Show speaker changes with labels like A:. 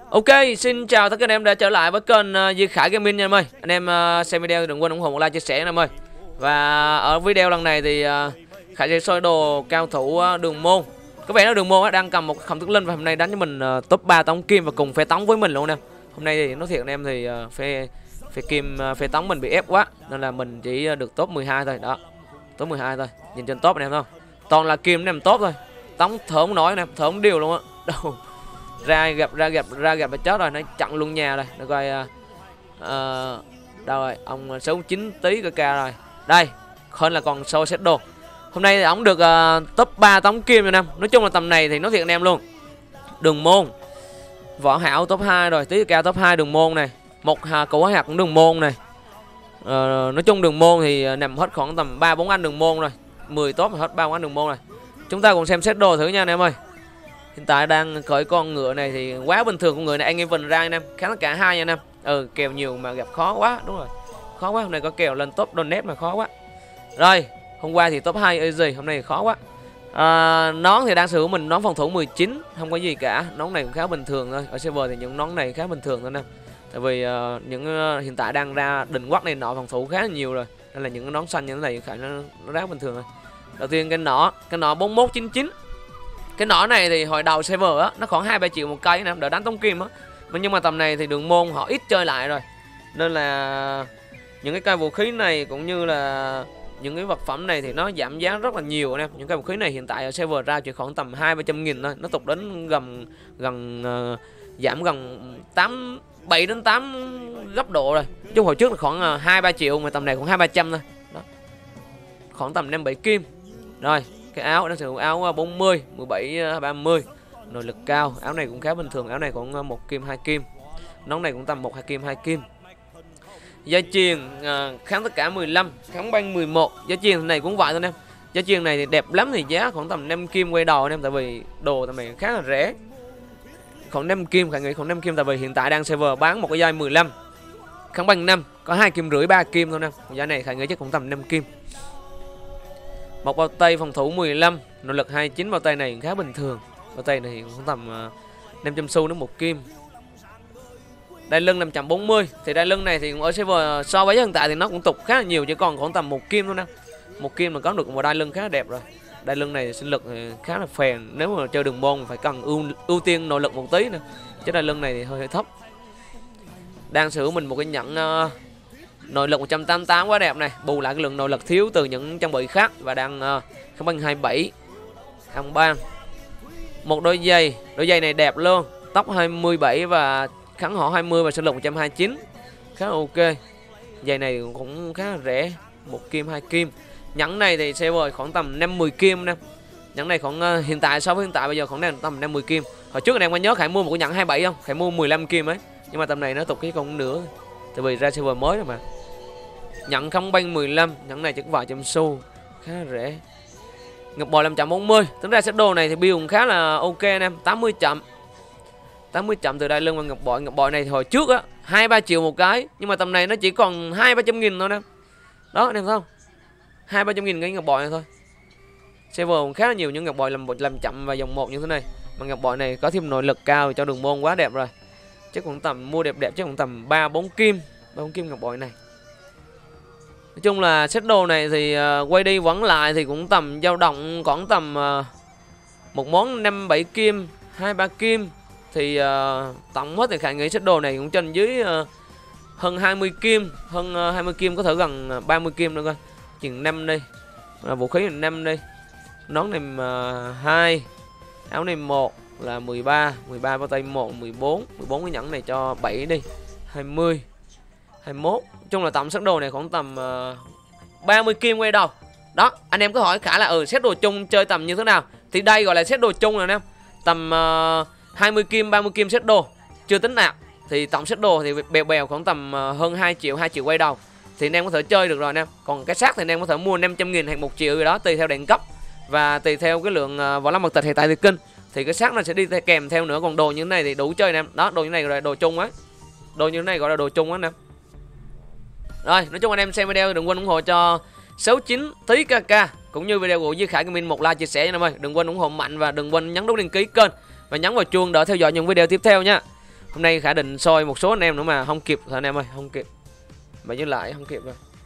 A: Ok, xin chào tất cả anh em đã trở lại với kênh Duy Khải Gaming nha em ơi. Anh em xem video đừng quên ủng hộ một like chia sẻ anh em ơi. Và ở video lần này thì Khải sẽ soi đồ cao thủ Đường Môn. Có vẻ là Đường Môn đang cầm một khổng tức linh và hôm nay đánh cho mình top 3 tống kim và cùng phe tống với mình luôn nè. Hôm nay thì nói thiệt anh em thì phe kim phe tống mình bị ép quá nên là mình chỉ được top 12 thôi đó. Top 12 thôi. Nhìn trên top anh em không? Toàn là kim anh em top thôi. Tống thở không nói anh em, thở không điều luôn á. Đâu. ra gặp là chết rồi, nó chặn luôn nhà rồi. Nó coi đâu rồi, ông 69 tí KK rồi. Đây, hơn là còn sâu set đồ. Hôm nay thì ông được top 3 tống kim rồi em. Nói chung là tầm này thì nói thiệt anh em luôn. Đường Môn, Võ Hảo top 2 rồi, tí KK top 2 Đường Môn này. Một cậu hạt cũng Đường Môn này. Nói chung Đường Môn thì nằm hết khoảng tầm 3-4 anh Đường Môn rồi. 10 top hết 3-4 anh Đường Môn rồi. Chúng ta cùng xem set đồ thử nha anh em ơi. Hiện tại đang khởi con ngựa này thì quá bình thường, con ngựa này anh em vần ra anh em, kháng cả hai nha anh em. Kèo nhiều mà gặp khó quá, đúng rồi. Khó quá, hôm nay có kèo lên top donate mà khó quá. Rồi, hôm qua thì top 2 easy, hôm nay thì khó quá. Nón thì đang sử dụng mình nón phòng thủ 19, không có gì cả. Nón này cũng khá bình thường thôi. Ở server thì những nón này khá bình thường thôi nè. Tại vì hiện tại đang ra định quắc này nọ phòng thủ khá là nhiều rồi. Nên là những cái nón xanh như thế này khá nó rất bình thường thôi. Đầu tiên cái nọ 4199. Cái nỏ này thì hồi đầu server á, nó khoảng 2-3 triệu một cây nè, đỡ đánh tống kim á. Nhưng mà tầm này thì Đường Môn họ ít chơi lại rồi. Nên là những cái cây vũ khí này cũng như là những cái vật phẩm này thì nó giảm giá rất là nhiều anh em. Những cái vũ khí này hiện tại ở server ra chỉ khoảng tầm 200-300 nghìn thôi. Nó tục đến giảm gần 7 đến 8 gấp độ rồi. Chứ hồi trước là khoảng 2-3 triệu mà tầm này khoảng 200-300 thôi. Đó. Khoảng tầm 5-7 kim. Rồi. Cái áo nó sử dụng áo 40, 17, 30. Nội lực cao. Áo này cũng khá bình thường. Áo này cũng 1 kim, 2 kim. Nón này cũng tầm 1-2 kim, 2 kim. Dây chuyền kháng tất cả 15, kháng băng 11. Dây chuyền này cũng vậy thôi em. Dây chuyền này thì đẹp lắm thì giá khoảng tầm 5 kim quay đầu anh em. Tại vì đồ tầm này khá là rẻ. Khoảng 5 kim, Khải nghĩ khoảng 5 kim. Tại vì hiện tại đang server bán một cái dây 15, kháng băng 5, có 2 kim rưỡi, 3 kim thôi em. Dây này Khải nghĩ chắc cũng tầm 5 kim. Một bao tay phòng thủ 15, nội lực 29, bao tay này khá bình thường. Bao tay này cũng tầm 500 xu đến 1 kim. Đai lưng 540. Thì đai lưng này thì ở server so với hiện tại thì nó cũng tục khá là nhiều, chỉ còn khoảng tầm 1 kim thôi nè. 1 kim là có được một đai lưng khá là đẹp rồi. Đai lưng này sinh lực khá là phèn, nếu mà chơi Đường Môn phải cần ưu tiên nội lực một tí nữa. Chứ đai lưng này thì hơi thấp. Đang sử dụng mình một cái nhẫn nội lực 188 quá đẹp này, bù lại cái lượng nội lực thiếu từ những trang bị khác. Và đang kháng băng 27, kháng băng. Một đôi giày này đẹp luôn, tốc 27 và kháng họ 20 và sinh lực 129, khá là ok. Giày này cũng khá là rẻ, 1 kim, 2 kim. Nhẫn này thì server khoảng tầm 50 kim nè. Nhẫn này khoảng hiện tại so với hiện tại bây giờ khoảng tầm 50 kim. Hồi trước anh em có nhớ Khải mua một cái nhẫn 27 không? Khải mua 15 kim ấy, nhưng mà tầm này nó tục cái còn nữa. Tại vì ra server mới rồi mà. Nhẫn không băng 15, nhẫn này chỉ có vài trăm xu, khá là rẻ. Ngọc bội 540. Tính ra set đồ này thì build cũng khá là ok anh em, 80 chậm. 80 chậm từ đai lưng và ngọc bội. Ngọc bội này thì hồi trước á 2-3 triệu một cái, nhưng mà tầm này nó chỉ còn 200-300 nghìn thôi em. Đó anh em thấy không? 200-300 nghìn cái ngọc bội này thôi. Server cũng khá là nhiều những ngọc bội làm chậm và dòng 1 như thế này. Mà ngọc bội này có thêm nội lực cao cho Đường Môn quá đẹp rồi. Chắc cũng tầm mua đẹp chắc cũng tầm 3-4 kim, 3-4 kim ngọc bội này. Nói chung là set đồ này thì quay đi vẫn lại thì cũng tầm dao động khoảng tầm một món 5-7 kim, 2-3 kim. Thì tổng hết thì Khải nghĩ set đồ này cũng trên dưới hơn 20 kim. Hơn 20 kim, có thể gần 30 kim nữa coi. Chừng 5 đi, vũ khí là 5 đi. Nón này 2, áo này 1 là 13, 13 bao tay 1, 14 cái nhẫn này cho 7 đi, 20, 21. Nói chung là tổng set đồ này khoảng tầm 30 kim quay đầu. Đó, anh em cứ hỏi Khả là set đồ chung chơi tầm như thế nào. Thì đây gọi là set đồ chung rồi anh em. Tầm 20 kim, 30 kim set đồ chưa tính nạp. Thì tổng set đồ thì bèo khoảng tầm hơn 2 triệu quay đầu. Thì anh em có thể chơi được rồi anh em. Còn cái xác thì anh em có thể mua 500 nghìn hay 1 triệu gì đó, tùy theo đẳng cấp. Và tùy theo cái lượng võ lâm mật tịch hay tài thực kinh. Thì cái xác nó sẽ đi kèm theo nữa. Còn đồ như thế này thì đủ chơi anh em. Đó, đồ như thế này gọi là đồ chung á. Đồ như thế này gọi là đồ chung á anh em. Rồi, nói chung anh em xem video đừng quên ủng hộ cho 69 tí KK cũng như video của Duy Khải Gaming một like chia sẻ nha anh em ơi. Đừng quên ủng hộ mạnh và đừng quên nhấn nút đăng ký kênh và nhấn vào chuông để theo dõi những video tiếp theo nha. Hôm nay Khả định soi một số anh em nữa mà không kịp rồi anh em ơi, không kịp. Mà với lại không kịp rồi.